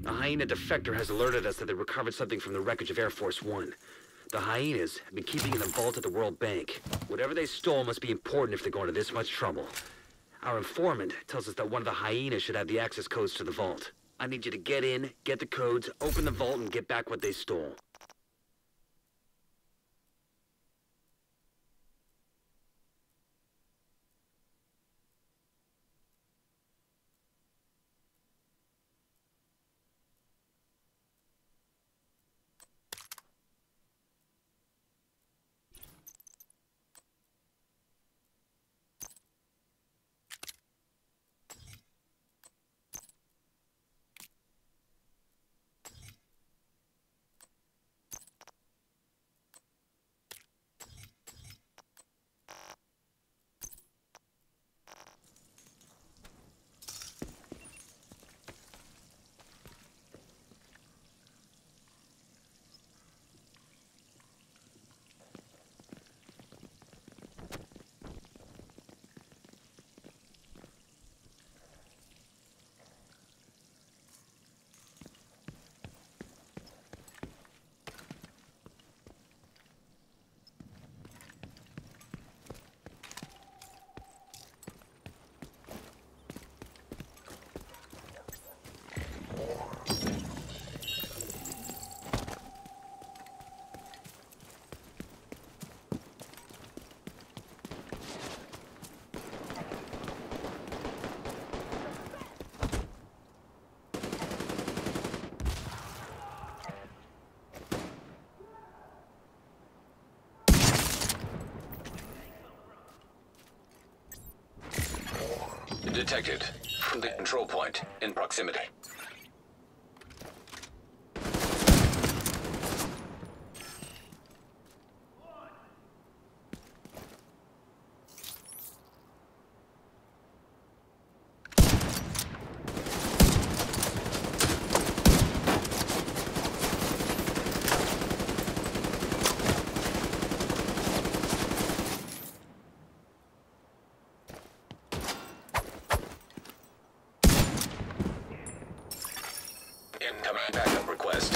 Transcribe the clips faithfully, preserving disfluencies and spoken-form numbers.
A hyena defector has alerted us that they recovered something from the wreckage of Air Force One. The hyenas have been keeping it in the vault at the World Bank. Whatever they stole must be important if they're going to this much trouble. Our informant tells us that one of the hyenas should have the access codes to the vault. I need you to get in, get the codes, open the vault, and get back what they stole. Detected. From the control point in proximity. Incoming backup request.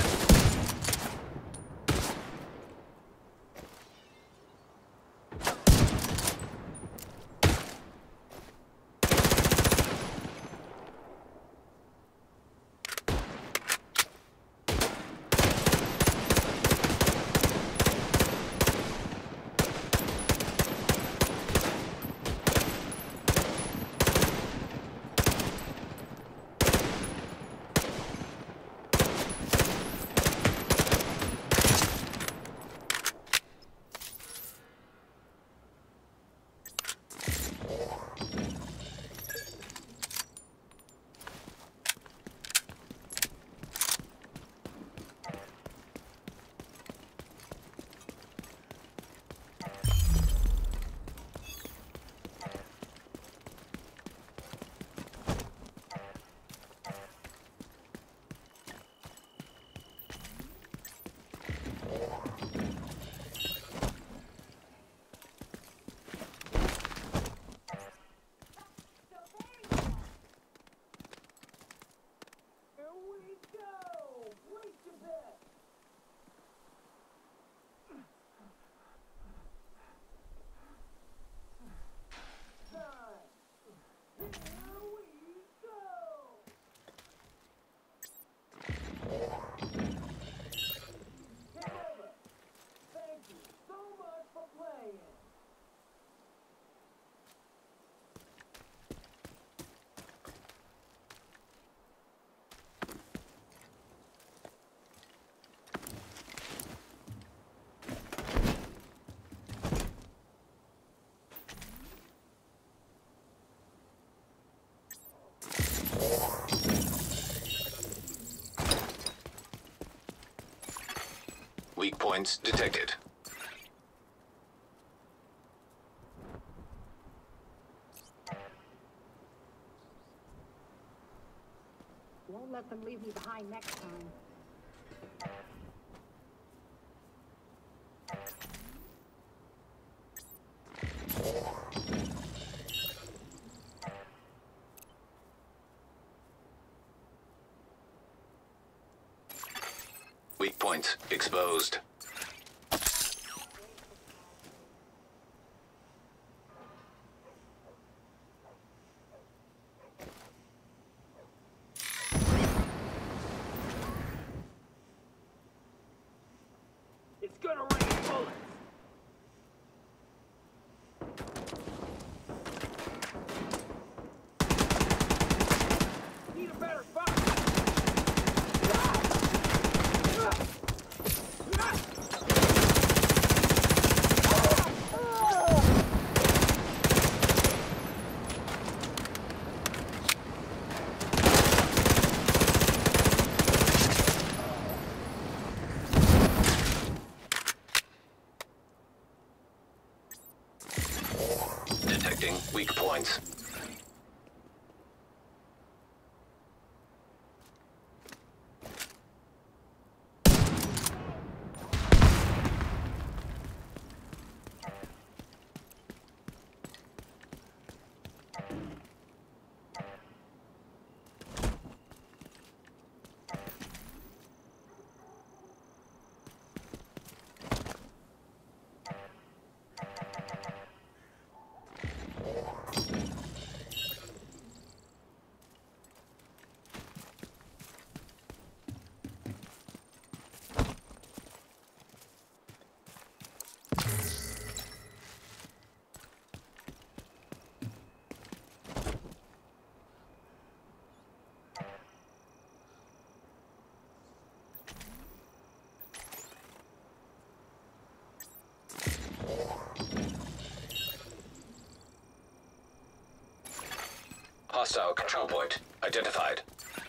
Weak points detected. Won't let them leave me behind next time. Weak points exposed. It's gonna rain bullets! Need a better fire! Detecting weak points. Hostile control point identified.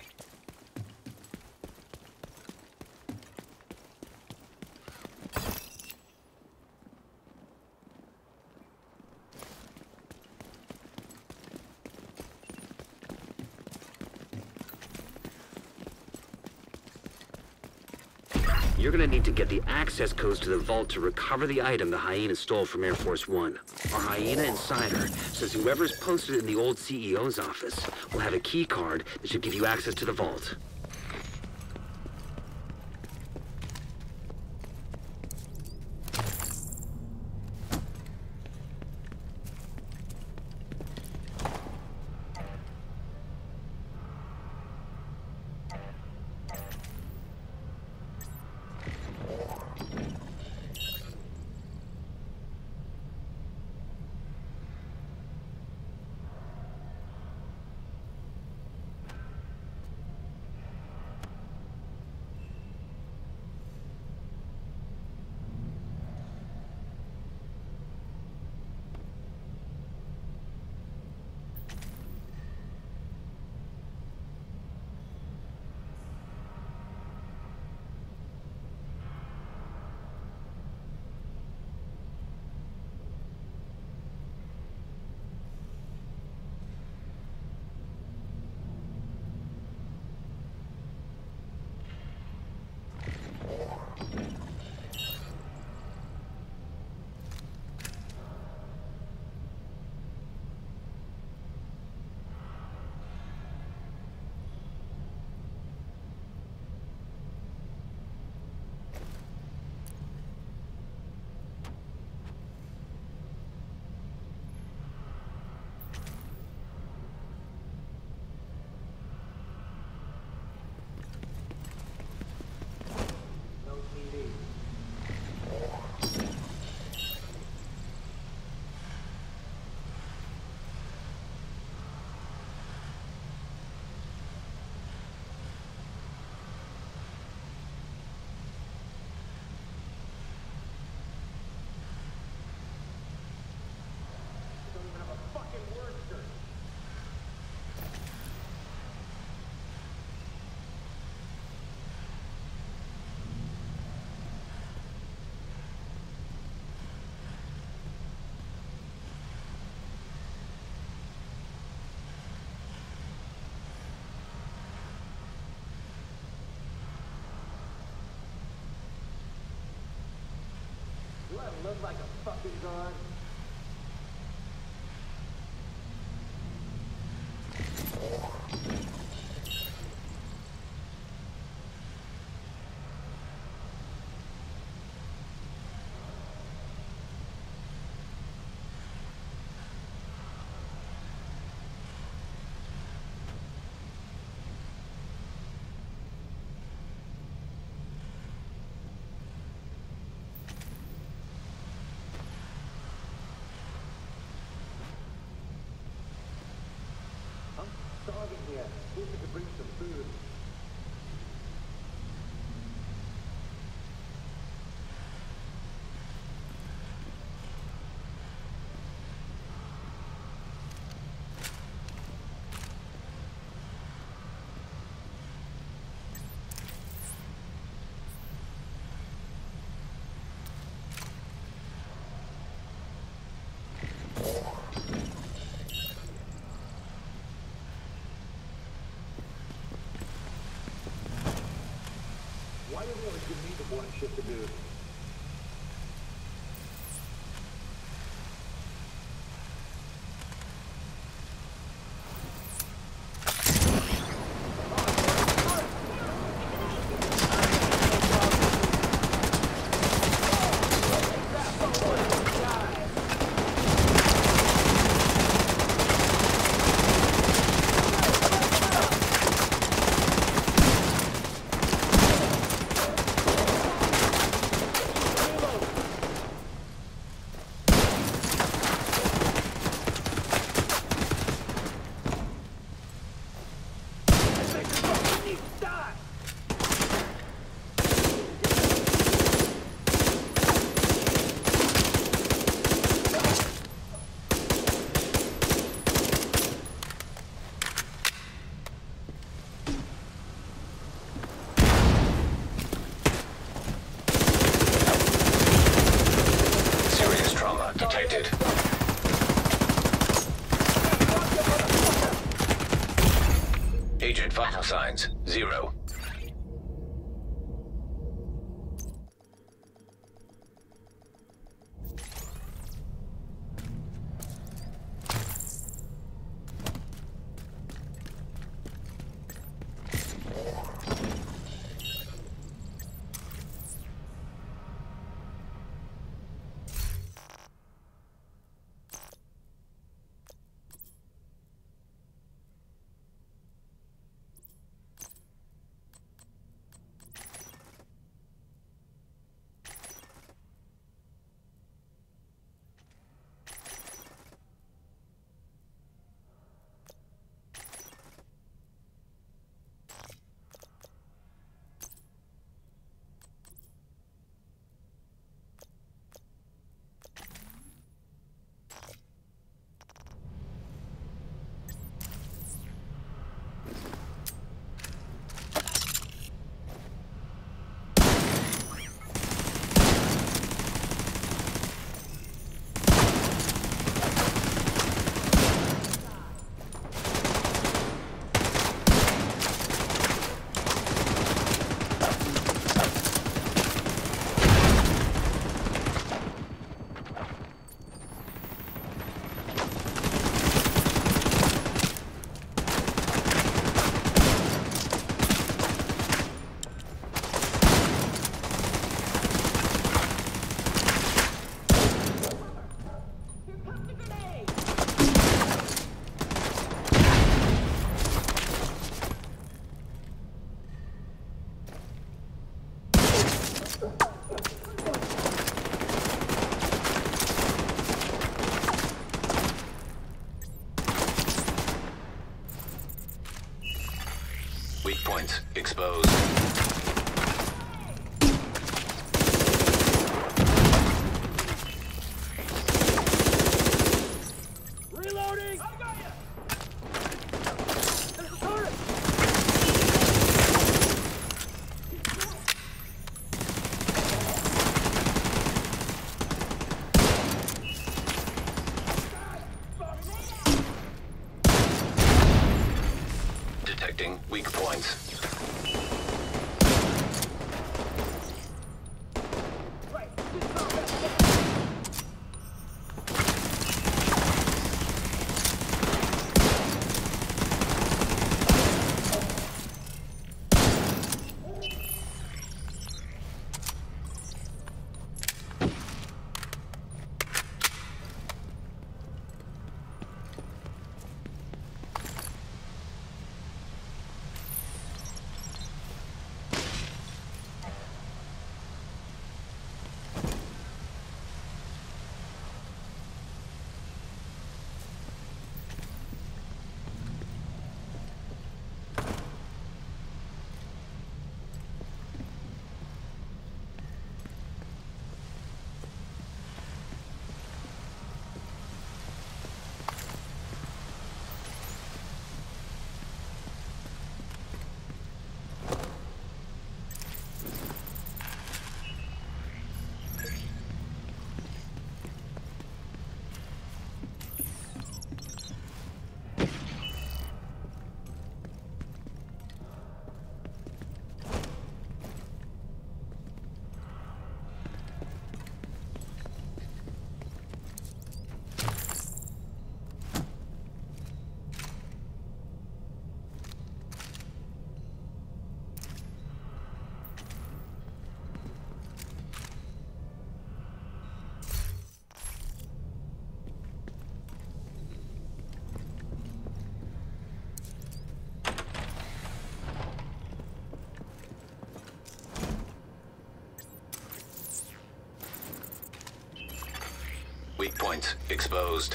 You're gonna need to get the access codes to the vault to recover the item the hyena stole from Air Force One. Our hyena insider says whoever's posted it in the old C E O's office will have a key card that should give you access to the vault. Do I look like a fucking guard? I'm starving here. Wish I could bring some food. Why do they always give me the boring shit to do? Detected. Agent vital signs, zero. Weak points exposed. Reloading! I got ya! There's a turret! Detecting weak points. Right, this combat. Weak points exposed.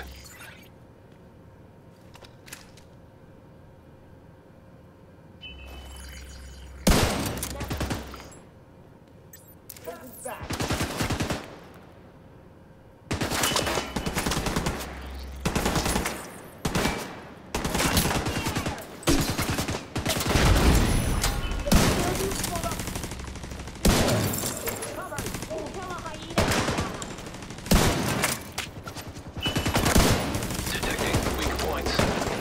Detecting weak points.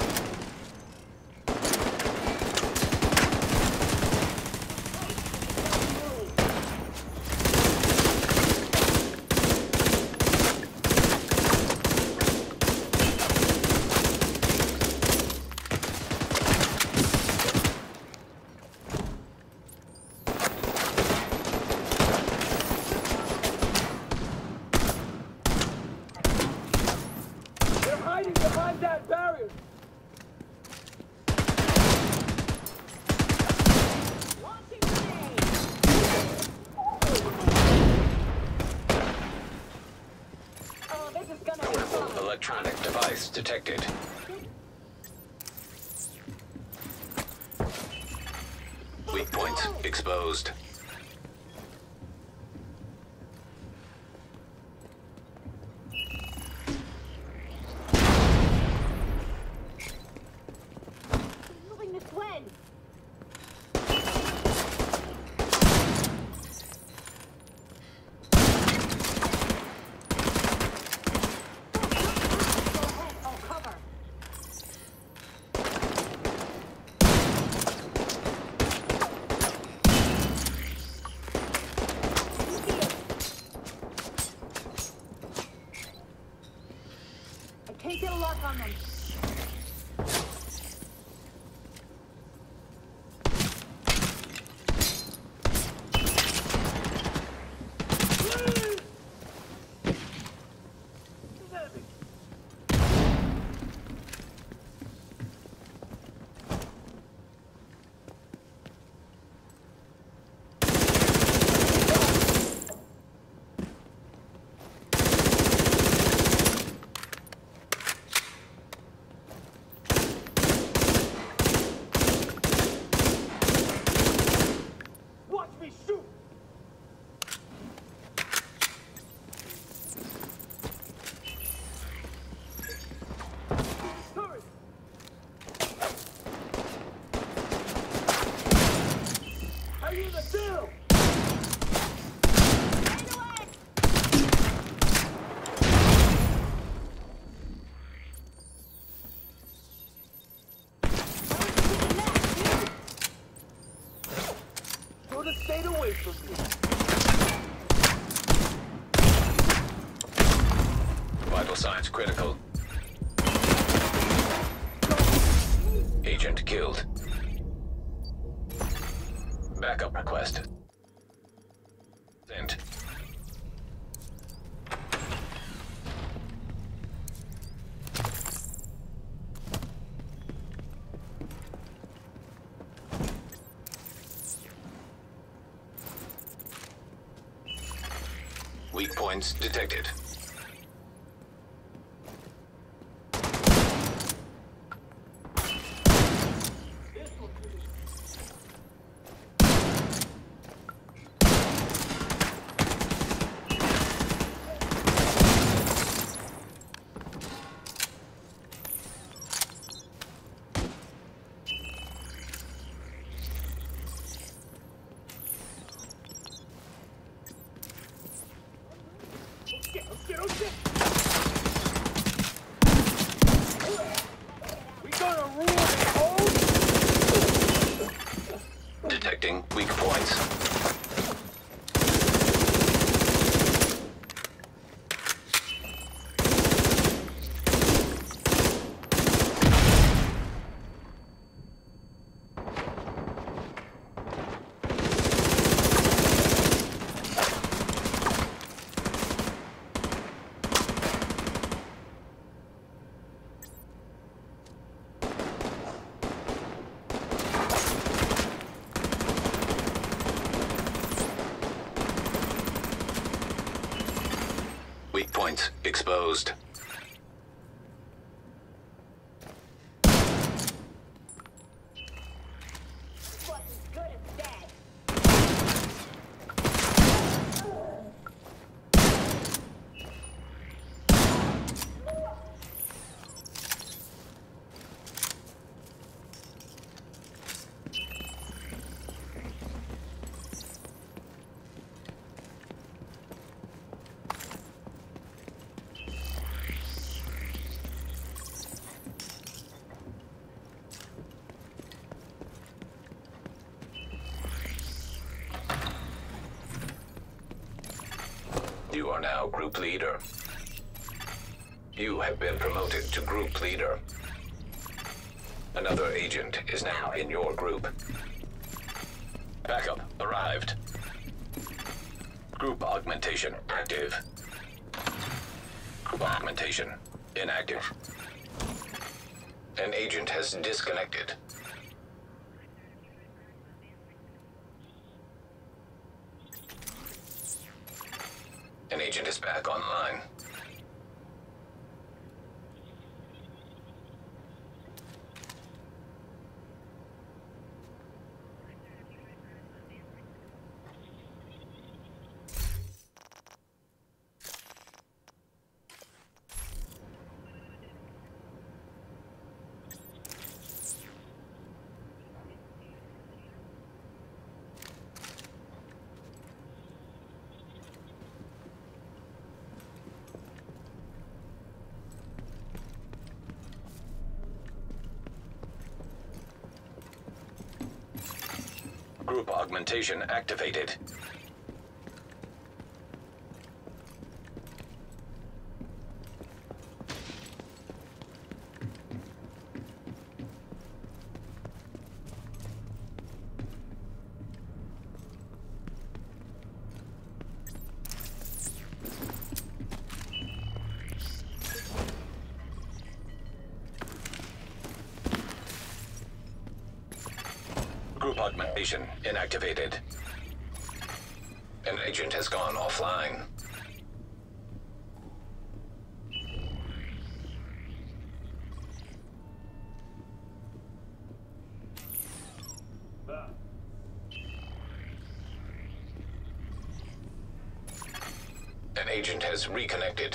They're hiding behind that barrier. Launching grenade! Oh, this is gonna be fun. Electronic device detected. Weak points exposed. Moving this way! Go ahead, I'll cover. I can't get a lock on them. Watch me shoot. Turret. How you in the deal? Right away! Should have stayed away from me. Vital signs critical. Agent killed. Backup request. Sent. Weak points detected. Get, get, get. We gonna rule the home? Detecting weak points. points exposed. Wasn't as good as that. You are now group leader. You have been promoted to group leader. Another agent is now in your group. Backup arrived. Group augmentation active. Group augmentation inactive. An agent has disconnected. An agent is back online. Group augmentation activated. Group augmentation inactivated. An agent has gone offline. An agent has reconnected.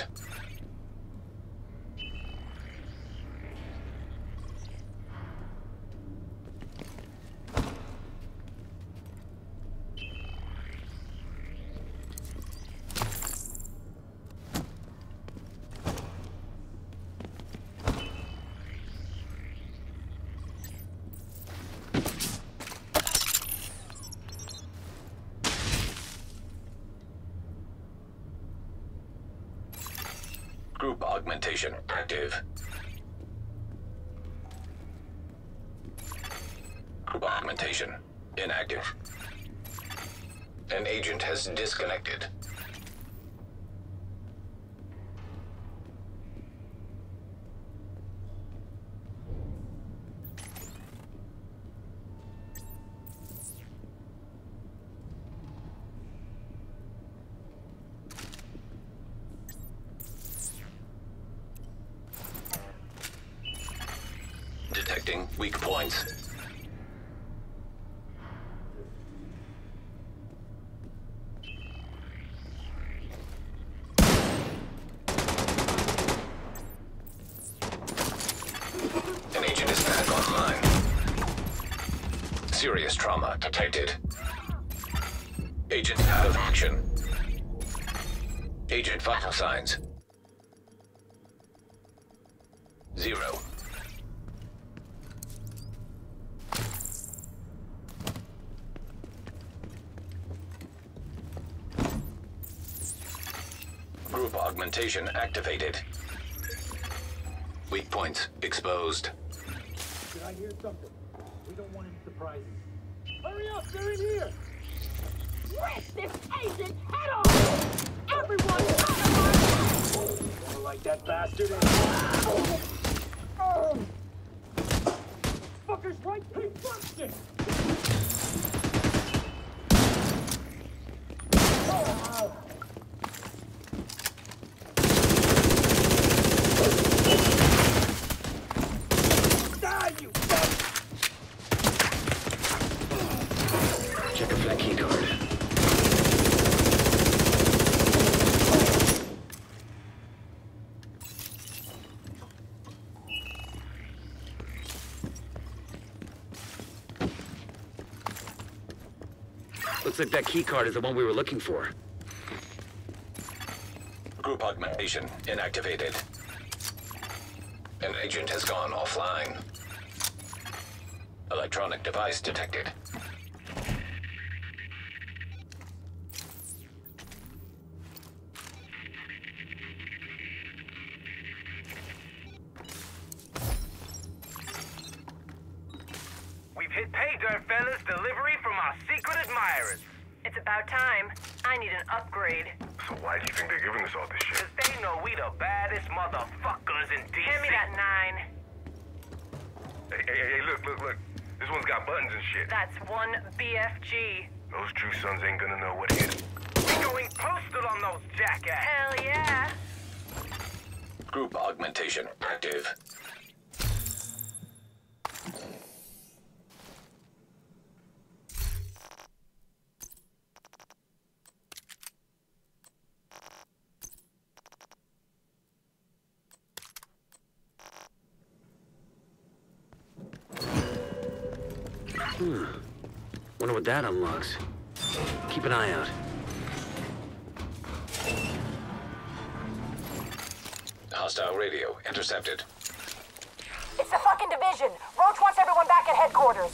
Group augmentation active. Group augmentation inactive. An agent has disconnected. Detecting weak points. An agent is back online. Serious trauma detected. Agent out of action. Agent vital signs. Zero. Group augmentation activated. Weak points exposed. Did I hear something? We don't want any surprises. Hurry up, they're in here! Rip this agent's head off! Everyone out of our way! Never like that bastard. Oh. Fucker's right, hey, fuck it! Oh. that key card. Looks like that key card is the one we were looking for. Group augmentation inactivated. An agent has gone offline. Electronic device detected. We've hit pay dirt, fellas. Delivery from our secret admirers. It's about time. I need an upgrade. So why do you think they're giving us all this shit? Cause they know we the baddest motherfuckers in D C. Hand me that nine. Hey, hey, hey, look, look, look. This one's got buttons and shit. That's one B F G. Those true sons ain't gonna know what it is. We going postal on those jackasses. Hell yeah. Group augmentation active. Hmm. Wonder what that unlocks. Keep an eye out. Hostile radio intercepted. It's the fucking division. Roach wants everyone back at headquarters.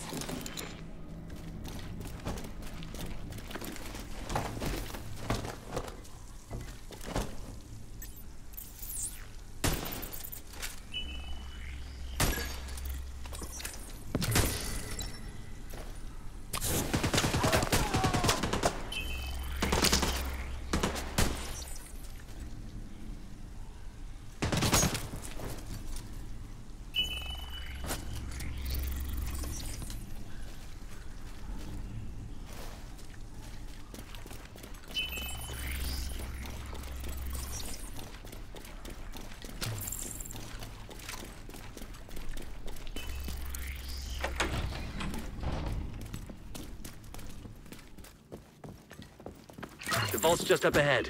The vault's just up ahead.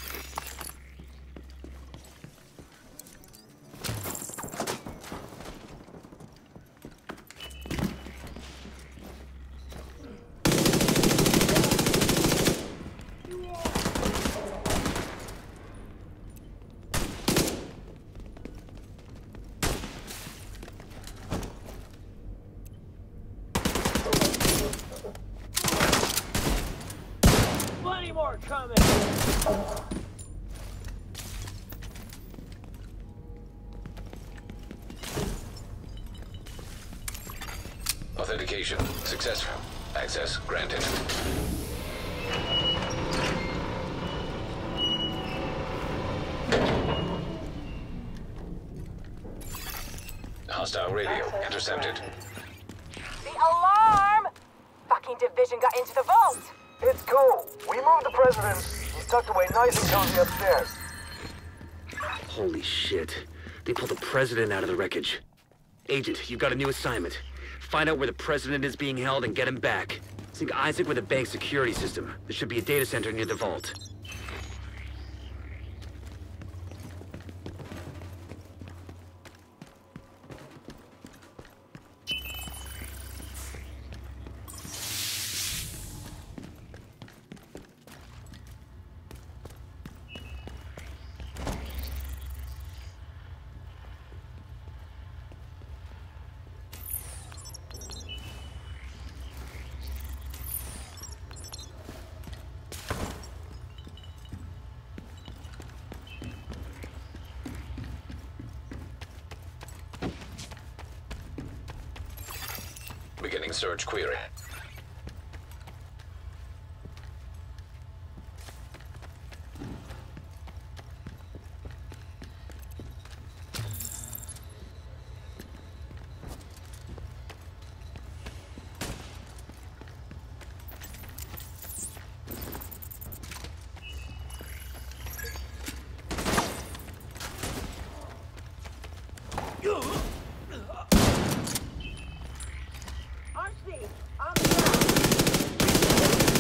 Plenty more coming. Authentication successful. Access granted. Hostile radio intercepted. The alarm! Fucking division got into the vault. It's cool. We moved the president. He's tucked away nice and cozy upstairs. Holy shit. They pulled the president out of the wreckage. Agent, you've got a new assignment. Find out where the president is being held and get him back. Sync Isaac with the bank security system. There should be a data center near the vault. Beginning search query. I'm Steve. I'm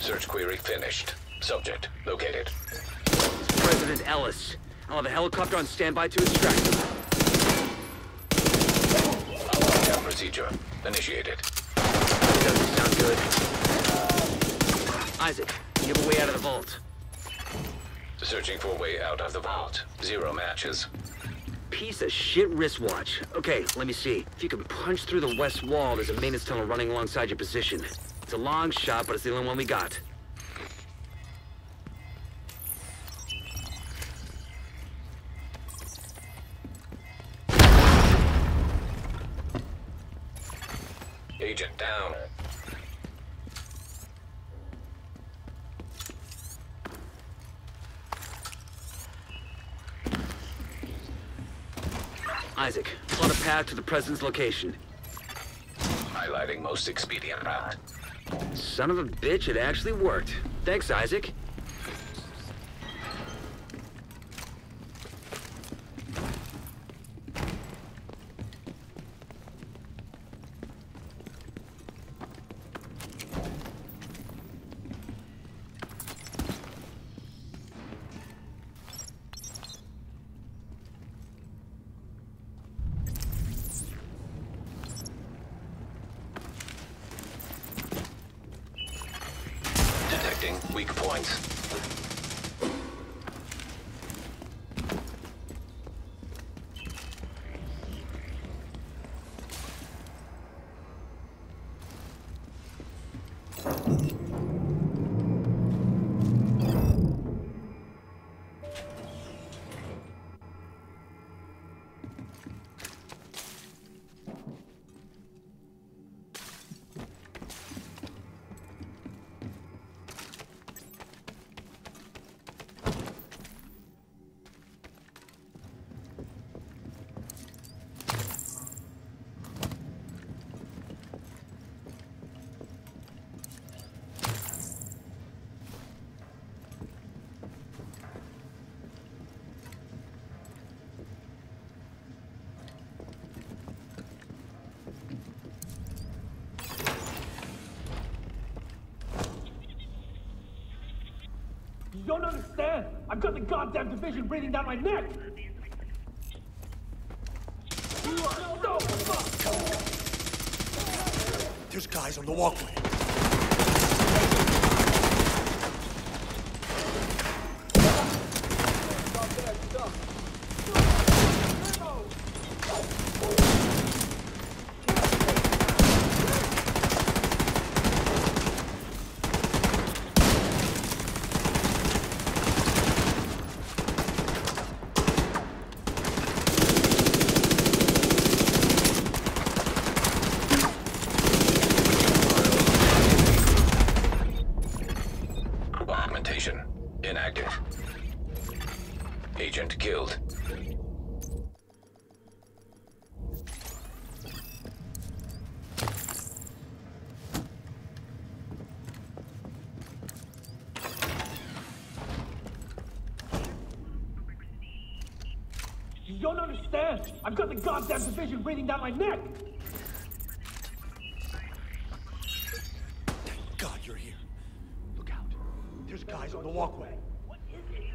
Search query finished. Subject located. President Ellis. I'll have a helicopter on standby to extract him. Lockdown procedure initiated. Doesn't sound good. Isaac, you have a way out of the vault. Searching for a way out of the vault. Zero matches. Piece of shit wristwatch. Okay, let me see. If you can punch through the west wall, there's a maintenance tunnel running alongside your position. It's a long shot, but it's the only one we got. Agent down. Isaac, plot a path to the president's location. Highlighting most expedient route. Son of a bitch, it actually worked. Thanks, Isaac. Detecting weak points. You don't understand! I've got the goddamn division breathing down my neck! You are so fucked! There's guys on the walkway. Augmentation inactive. Agent killed. You don't understand! I've got the goddamn division breathing down my neck! Thank God you're here. Look out. There's guys on the walkway. What is it?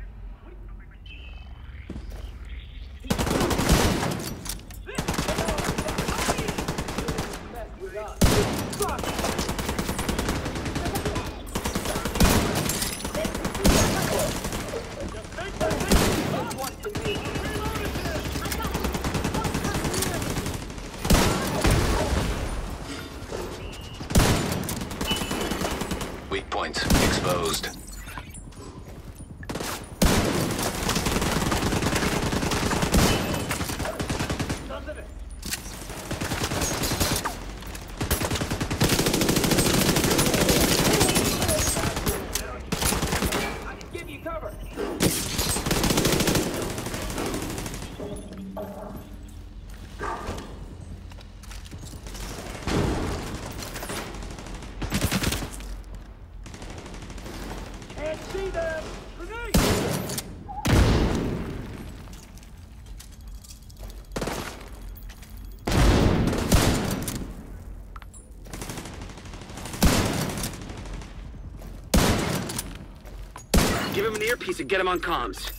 Weak points exposed. Give you cover! Can't see them! Grenade! Give him an earpiece and get him on comms.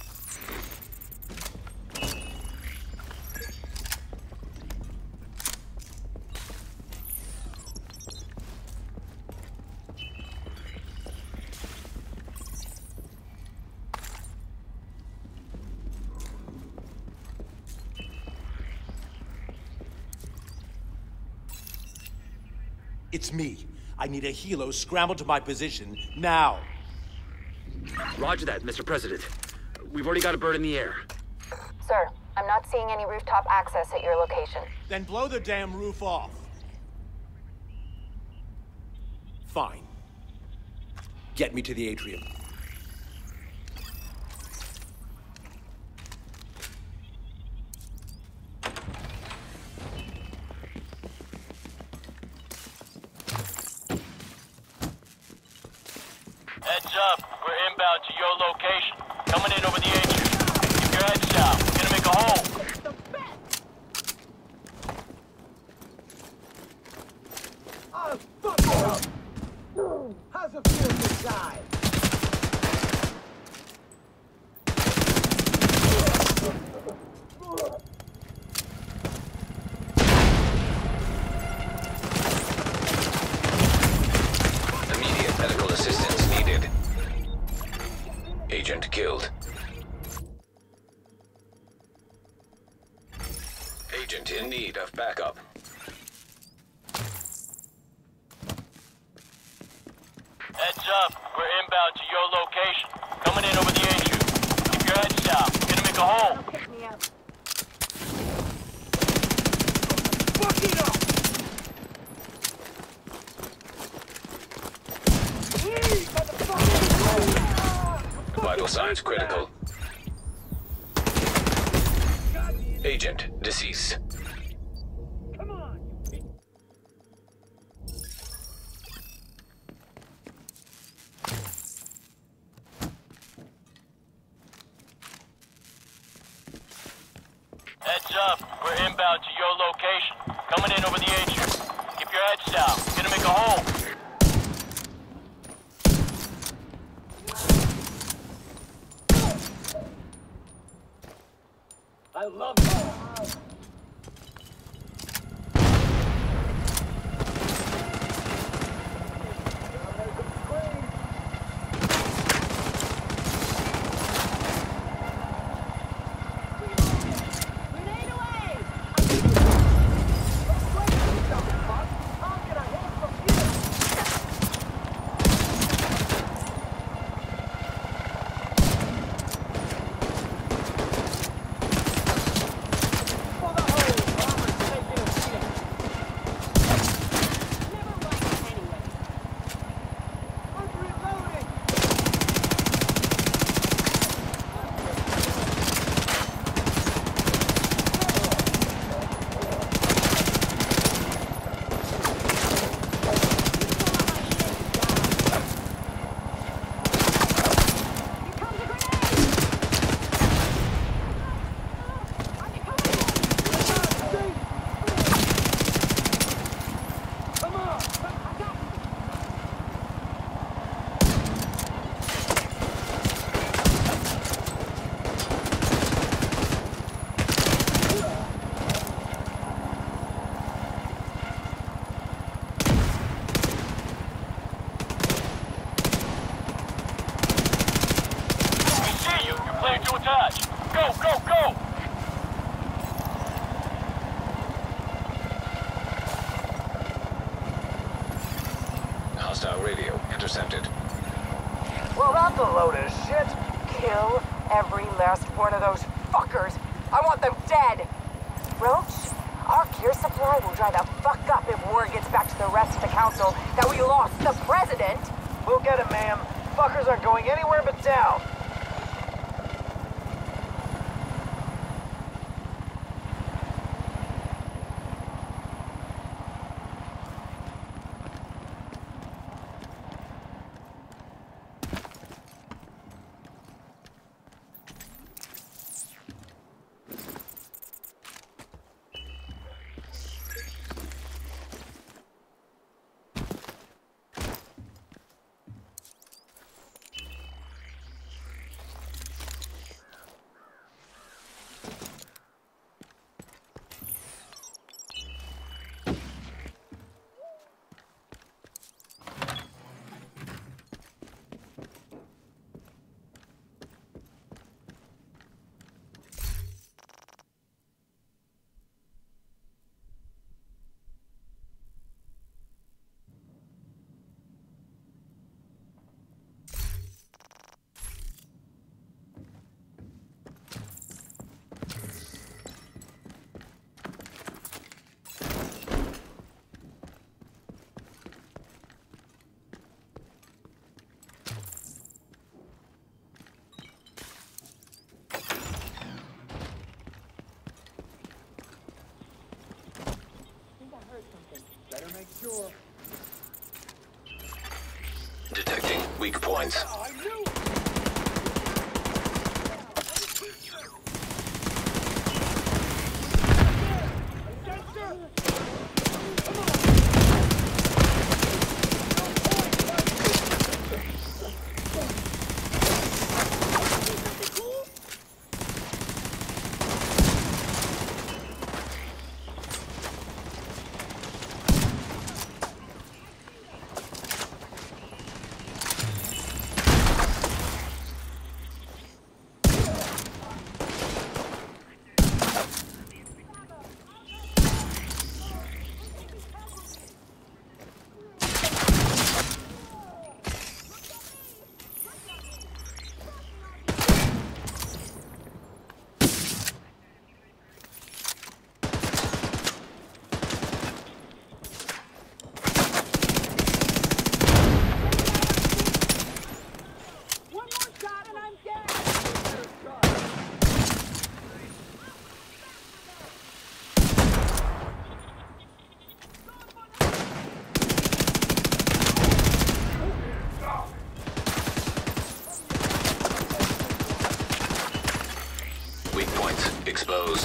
It's me. I need a helo scrambled to my position now. Roger that, Mister President. We've already got a bird in the air. Sir, I'm not seeing any rooftop access at your location. Then blow the damn roof off. Fine. Get me to the atrium. Heads up, we're inbound to your location. Coming in over the atrium. Keep your heads down. We're gonna make a hole. The best! Oh, fuck it up! How's it feel inside? Immediate medical assistance needed. Agent killed. Agent in need of backup. Heads up, we're inbound to your location. Coming in over the atrium. Keep your heads down. We're gonna make a hole. Pick me up. Fuck it up! Leave, motherfucker! Vital signs critical. Agent deceased. Come on! Heads up, we're inbound to your location. Coming in over the atrium. Keep your heads down. We're gonna make a hole. I love you! Grenade away! How can I hit from here? For the hole! Bomber's taking a shit. Never mind anyway. I'm reloading! Come on! We see you. You're clear to attach. Go, go, go! Hostile radio intercepted. Well, that's a load of shit. Kill every last one of those fuckers. I want them dead. Roach, our gear supply will dry the fuck up if word gets back to the rest of the council that we lost the president. We'll get him, ma'am. Fuckers aren't going anywhere but down. weak points. Exposed.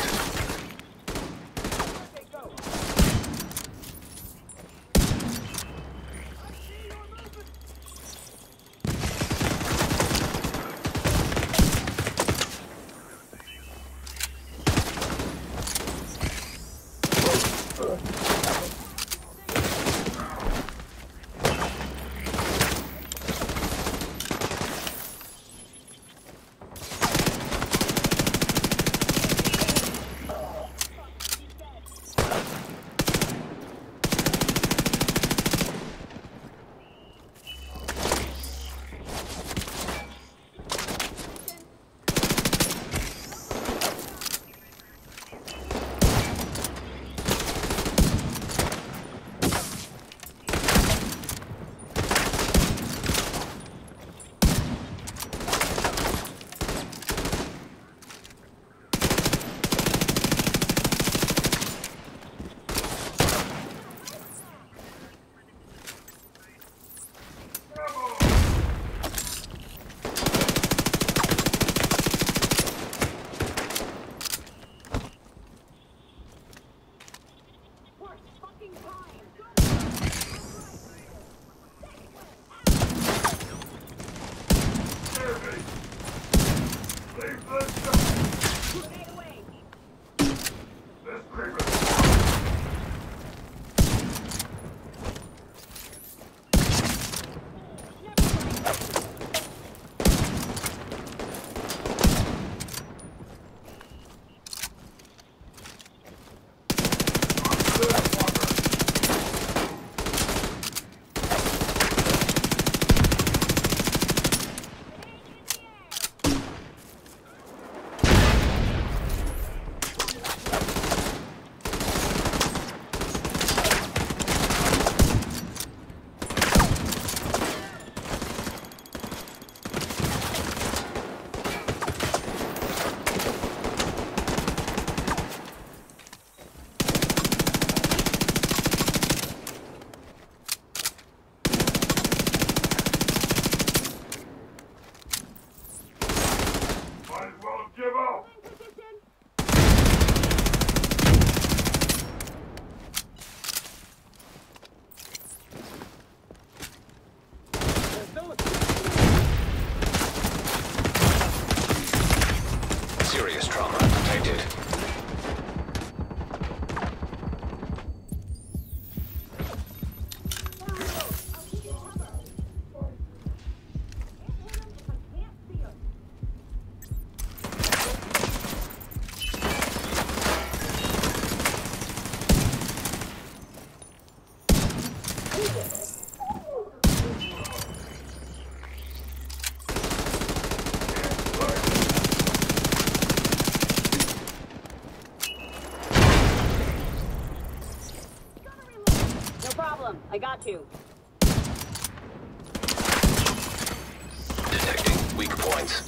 Serious trauma detected. I got you. Detecting weak points.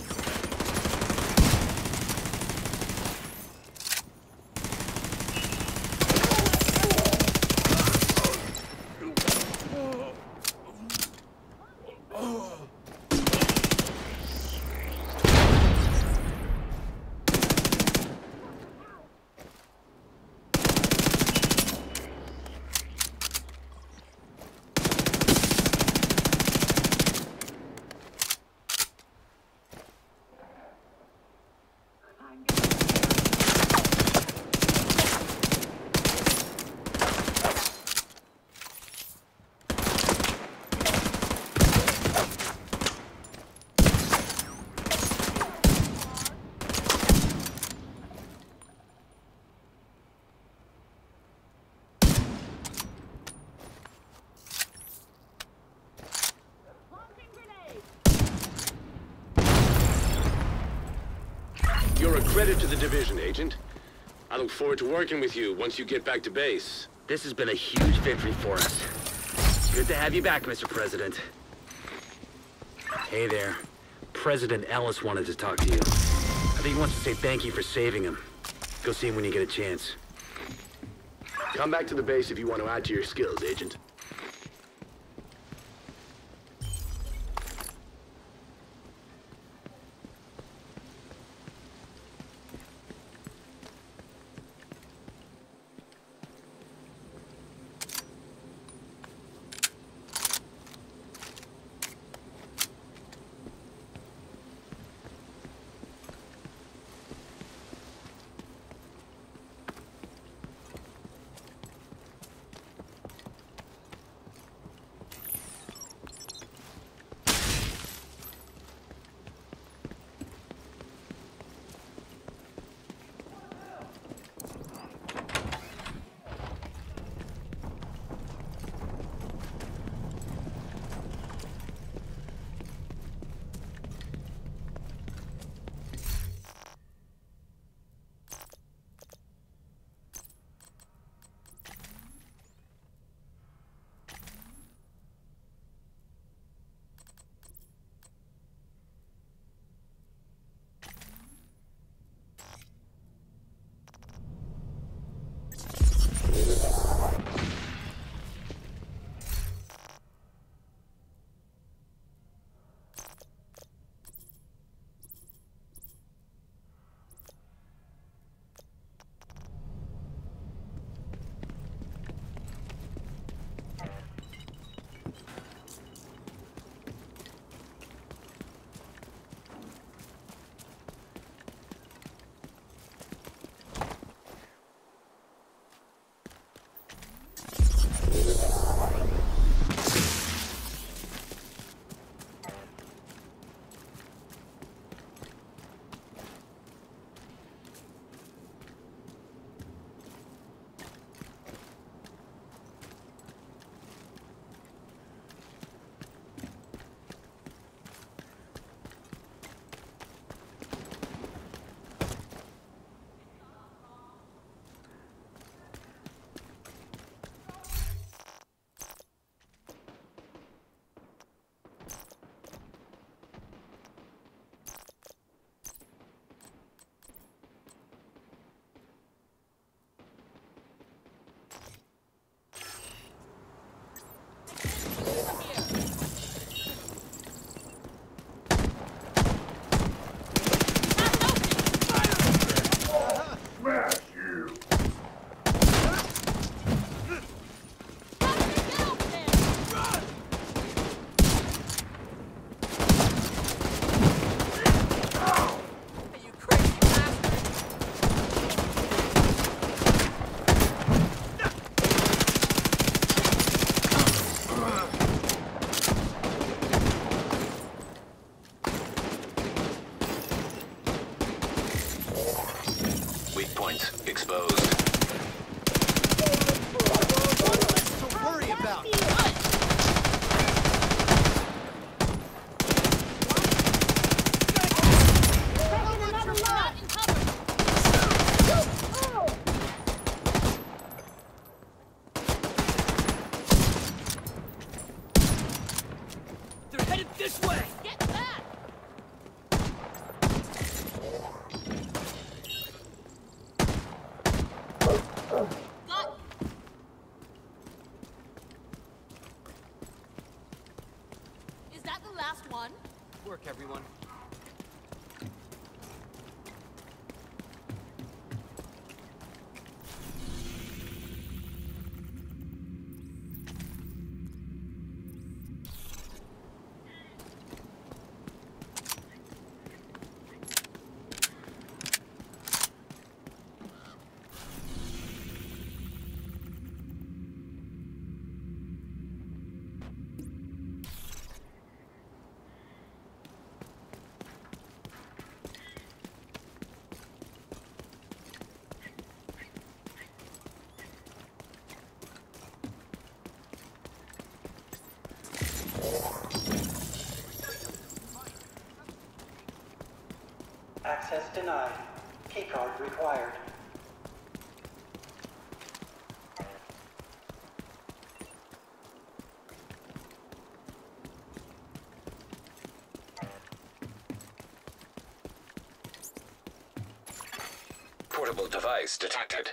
You're a credit to the division, Agent. I look forward to working with you once you get back to base. This has been a huge victory for us. Good to have you back, Mister President. Hey there. President Ellis wanted to talk to you. I think he wants to say thank you for saving him. Go see him when you get a chance. Come back to the base if you want to add to your skills, Agent. Work, everyone. Access denied. Keycard required. Portable device detected.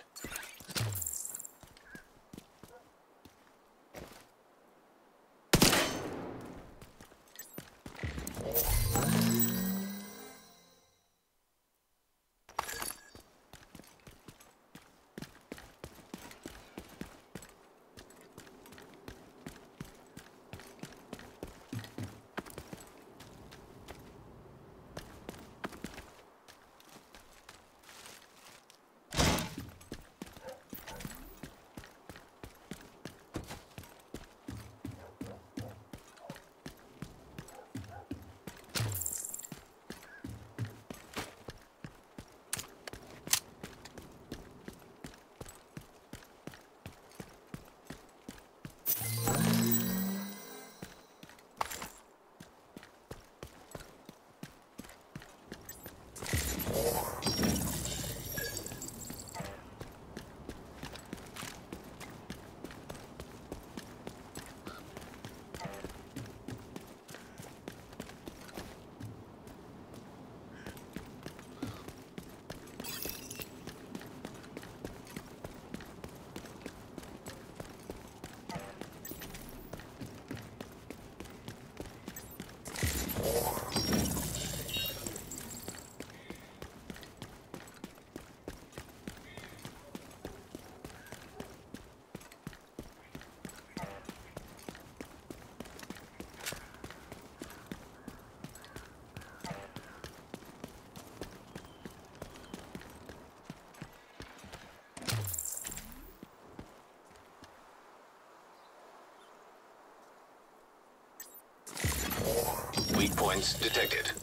Weak points detected.